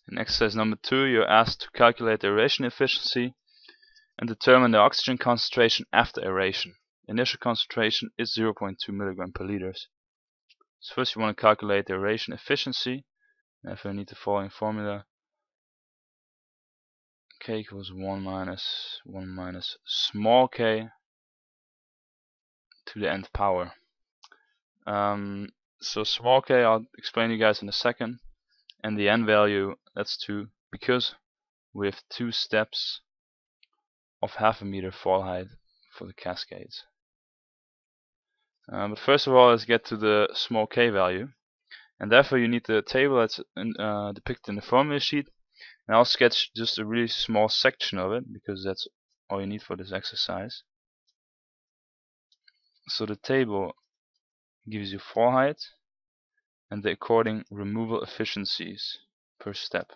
In exercise number 2, you're asked to calculate the aeration efficiency and determine the oxygen concentration after aeration. Initial concentration is 0.2 mg per liter. So first you want to calculate the aeration efficiency. Therefore you need the following formula. K equals 1 minus small k to the nth power. So small k I'll explain to you guys in a second. And the n value, that's 2, because we have 2 steps of half a meter fall height for the cascades. But first of all, let's get to the small k value, and therefore you need the table that's depicted in the formula sheet, and I'll sketch just a really small section of it because that's all you need for this exercise. So the table gives you fall height and the according removal efficiencies per step.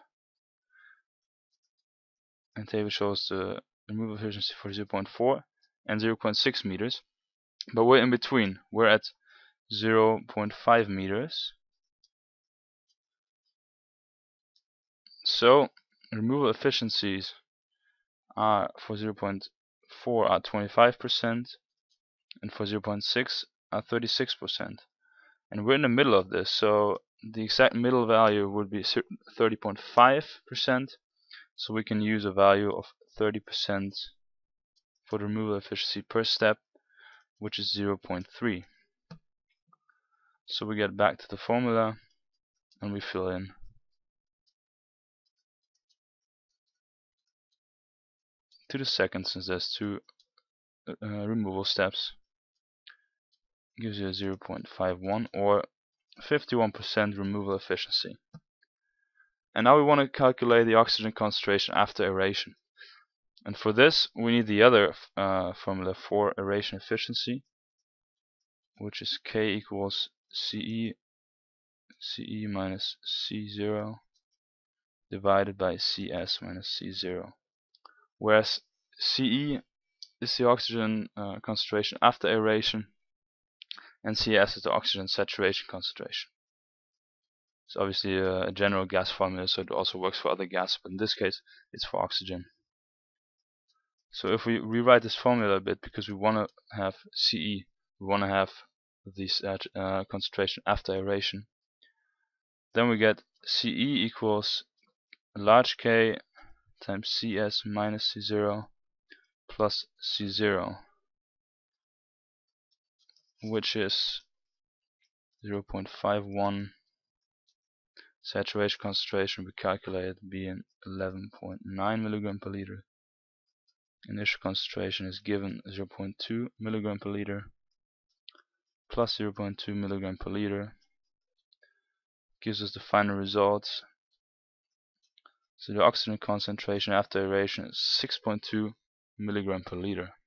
And the table shows the removal efficiency for 0.4 and 0.6 meters, but we're in between. We're at 0.5 meters. So removal efficiencies are for 0.4 are 25% and for 0.6 are 36%. And we're in the middle of this, so the exact middle value would be 30.5%. So we can use a value of 30% for the removal efficiency per step, which is 0.3. So we get back to the formula and we fill in to the second, since there's 2 removal steps, gives you a 0.51 or 51% removal efficiency. And now we want to calculate the oxygen concentration after aeration. And for this we need the other formula for aeration efficiency, which is K equals CE minus C0 divided by CS minus C0, whereas CE is the oxygen concentration after aeration and CS is the oxygen saturation concentration. It's obviously a general gas formula, so it also works for other gases, but in this case it's for oxygen. So if we rewrite this formula a bit, because we want to have CE, we want to have this concentration after aeration, then we get CE equals large K times CS minus C0 plus C0, which is 0.51. Saturation concentration we calculated being 11.9 mg per liter. Initial concentration is given 0.2 mg per liter plus 0.2 mg per liter, gives us the final results. So the oxygen concentration after aeration is 6.2 mg per liter.